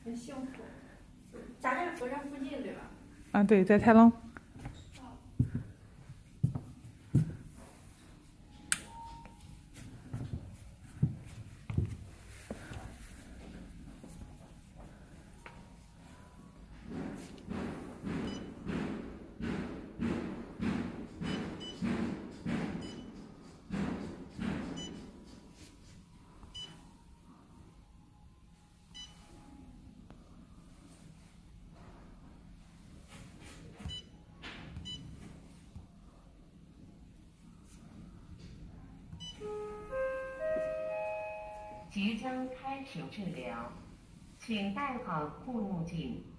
很幸福。咱这佛山附近对吧？ 啊，对，在泰隆。 即将开始治疗，请戴好护目镜。